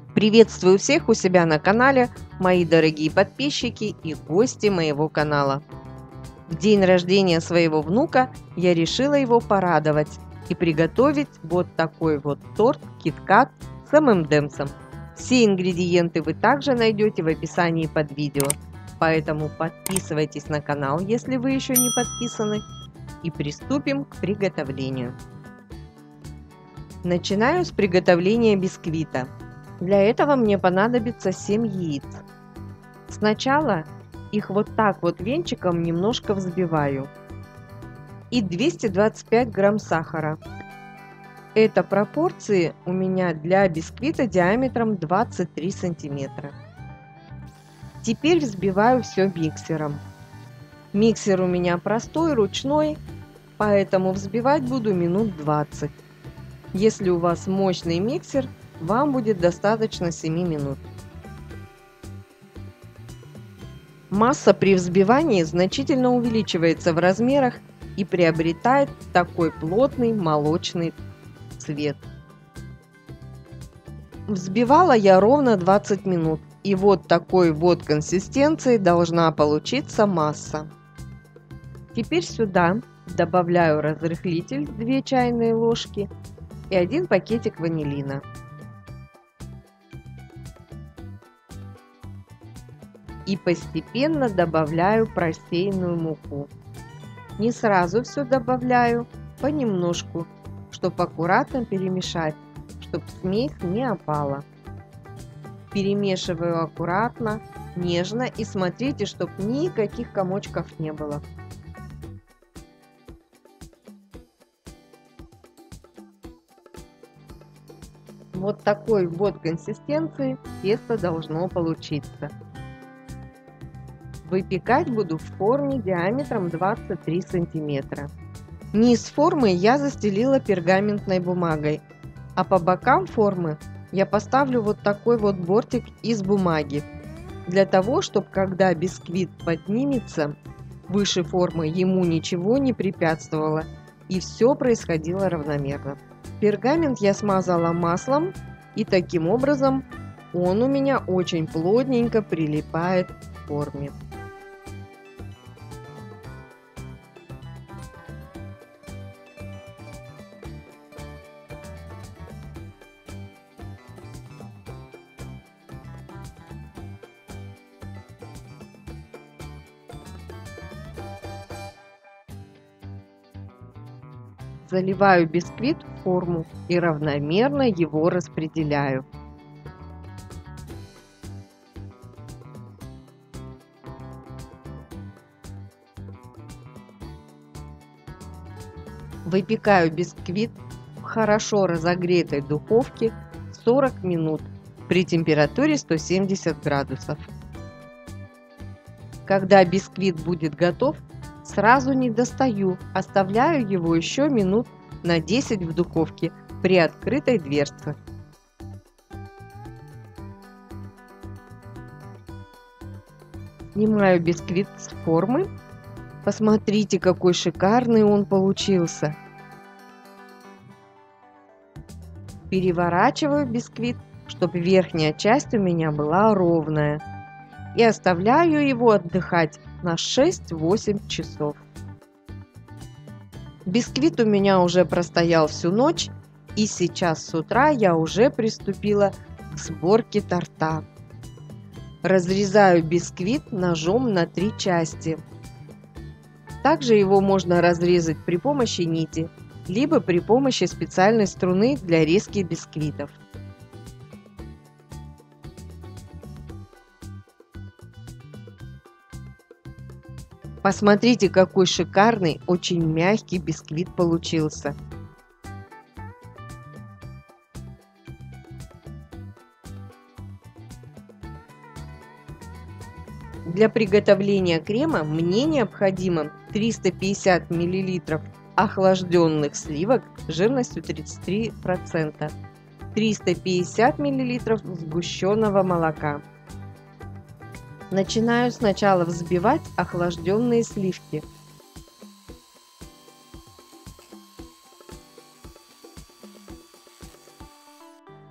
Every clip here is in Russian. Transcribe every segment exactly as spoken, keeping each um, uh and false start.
Приветствую всех у себя на канале, мои дорогие подписчики и гости моего канала. В день рождения своего внука я решила его порадовать и приготовить вот такой вот торт KitKat с эм эм дэмсом. Все ингредиенты вы также найдете в описании под видео, поэтому подписывайтесь на канал, если вы еще не подписаны, и приступим к приготовлению. Начинаю с приготовления бисквита. Для этого мне понадобится семь яиц. Сначала их вот так вот венчиком немножко взбиваю. И двести двадцать пять грамм сахара. Это пропорции у меня для бисквита диаметром двадцать три сантиметра. Теперь взбиваю все миксером. Миксер у меня простой, ручной, поэтому взбивать буду минут двадцать. Если у вас мощный миксер, вам будет достаточно семи минут. Масса при взбивании значительно увеличивается в размерах и приобретает такой плотный молочный цвет. Взбивала я ровно двадцать минут, и вот такой вот консистенции должна получиться масса. Теперь сюда добавляю разрыхлитель две чайные ложки и один пакетик ванилина. И постепенно добавляю просеянную муку. Не сразу все добавляю, понемножку, чтобы аккуратно перемешать, чтобы смесь не опала. Перемешиваю аккуратно, нежно и смотрите, чтобы никаких комочков не было. Вот такой вот консистенции тесто должно получиться. Выпекать буду в форме диаметром двадцать три сантиметра. Низ формы я застелила пергаментной бумагой, а по бокам формы я поставлю вот такой вот бортик из бумаги, для того, чтобы когда бисквит поднимется выше формы, ему ничего не препятствовало и все происходило равномерно. Пергамент я смазала маслом, и таким образом он у меня очень плотненько прилипает к форме. Заливаю бисквит в форму и равномерно его распределяю. Выпекаю бисквит в хорошо разогретой духовке сорок минут при температуре сто семьдесят градусов. Когда бисквит будет готов, сразу не достаю, оставляю его еще минут на десять в духовке при открытой дверце. Снимаю бисквит с формы. Посмотрите, какой шикарный он получился. Переворачиваю бисквит, чтобы верхняя часть у меня была ровная. И оставляю его отдыхать на шесть-восемь часов. Бисквит у меня уже простоял всю ночь, и сейчас с утра я уже приступила к сборке торта. Разрезаю бисквит ножом на три части. Также его можно разрезать при помощи нити, либо при помощи специальной струны для резки бисквитов. Посмотрите, какой шикарный, очень мягкий бисквит получился. Для приготовления крема мне необходимо триста пятьдесят миллилитров охлажденных сливок жирностью тридцать три процента, триста пятьдесят миллилитров сгущенного молока. Начинаю сначала взбивать охлажденные сливки.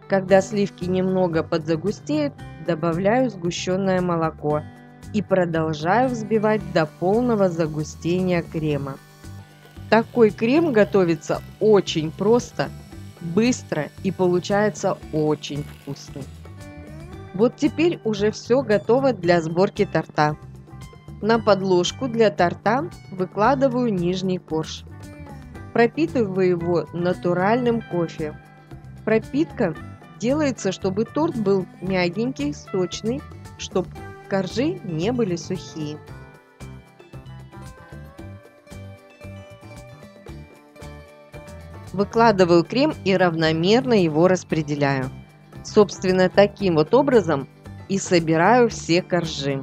Когда сливки немного подзагустеют, добавляю сгущенное молоко и продолжаю взбивать до полного загустения крема. Такой крем готовится очень просто, быстро и получается очень вкусный. Вот теперь уже все готово для сборки торта. На подложку для торта выкладываю нижний корж. Пропитываю его натуральным кофе. Пропитка делается, чтобы торт был мягенький, сочный, чтобы коржи не были сухие. Выкладываю крем и равномерно его распределяю. Собственно, таким вот образом и собираю все коржи.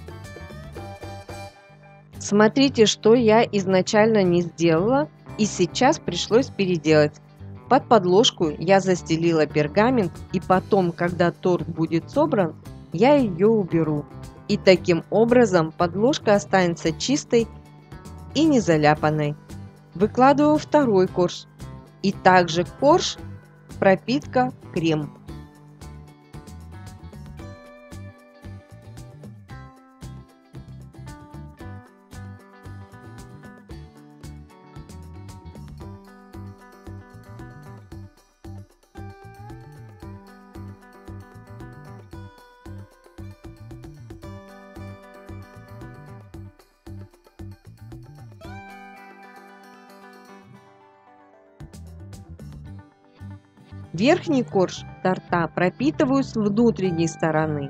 Смотрите, что я изначально не сделала и сейчас пришлось переделать. Под подложку я застелила пергамент, и потом, когда торт будет собран, я ее уберу. И таким образом подложка останется чистой и не заляпанной. Выкладываю второй корж. И также корж, пропитка, крем. Верхний корж торта пропитываю с внутренней стороны.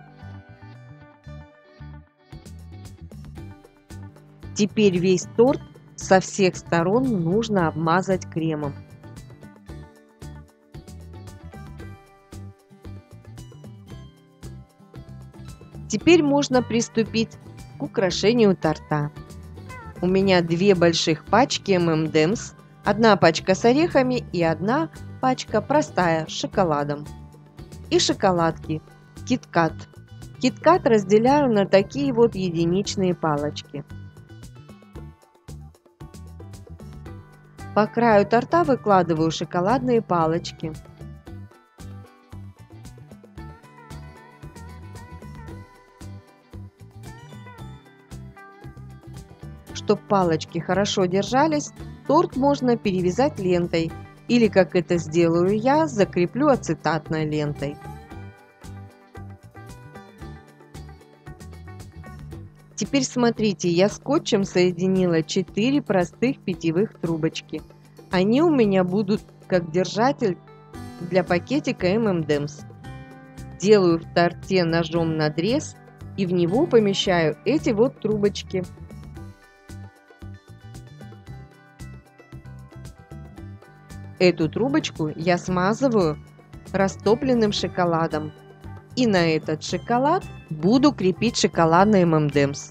Теперь весь торт со всех сторон нужно обмазать кремом. Теперь можно приступить к украшению торта. У меня две больших пачки эм энд эмс, одна пачка с орехами и одна пачка простая с шоколадом. И шоколадки KitKat. KitKat разделяю на такие вот единичные палочки. По краю торта выкладываю шоколадные палочки. Чтобы палочки хорошо держались, торт можно перевязать лентой или, как это сделаю я, закреплю ацетатной лентой. Теперь смотрите, я скотчем соединила четыре простых питьевых трубочки. Они у меня будут как держатель для пакетика эм энд эмс. Делаю в торте ножом надрез и в него помещаю эти вот трубочки. Эту трубочку я смазываю растопленным шоколадом. И на этот шоколад буду крепить шоколадный эм энд эмс.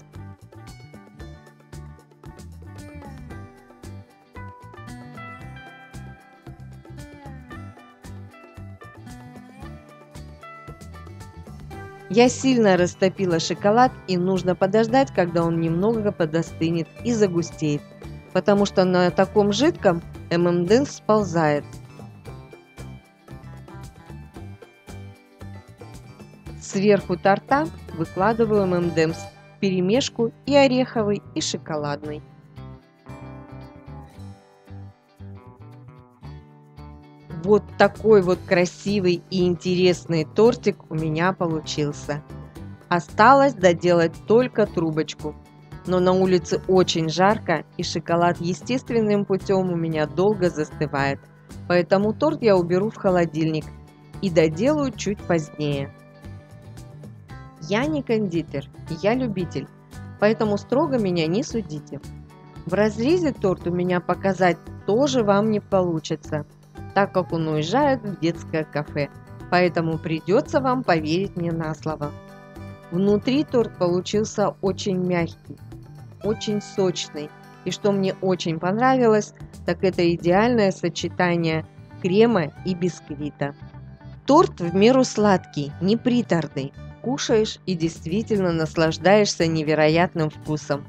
Я сильно растопила шоколад, и нужно подождать, когда он немного подостынет и загустеет, потому что на таком жидком эм энд эмс сползает. Сверху торта выкладываю эм энд эмс вперемешку и ореховый, и шоколадный. Вот такой вот красивый и интересный тортик у меня получился. Осталось доделать только трубочку. Но на улице очень жарко, и шоколад естественным путем у меня долго застывает. Поэтому торт я уберу в холодильник и доделаю чуть позднее. Я не кондитер, я любитель, поэтому строго меня не судите. В разрезе торт у меня показать тоже вам не получится, так как он уезжает в детское кафе, поэтому придется вам поверить мне на слово. Внутри торт получился очень мягкий, очень сочный, и что мне очень понравилось, так это идеальное сочетание крема и бисквита. Торт в меру сладкий, не приторный, кушаешь и действительно наслаждаешься невероятным вкусом.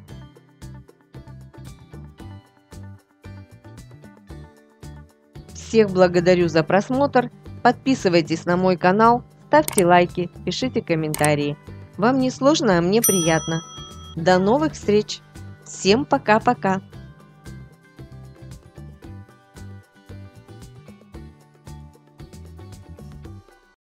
Всех благодарю за просмотр Подписывайтесь на мой канал, ставьте лайки, пишите комментарии. Вам не сложно, а мне приятно. До новых встреч! Всем пока-пока!